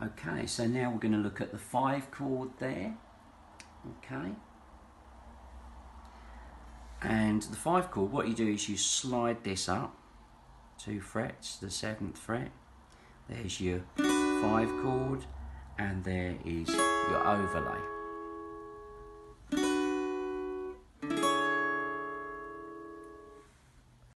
Okay, so now we're going to look at the 5 chord there. Okay. And the 5 chord, what you do is you slide this up 2 frets, the 7th fret. There's your 5 chord, and there is your overlay.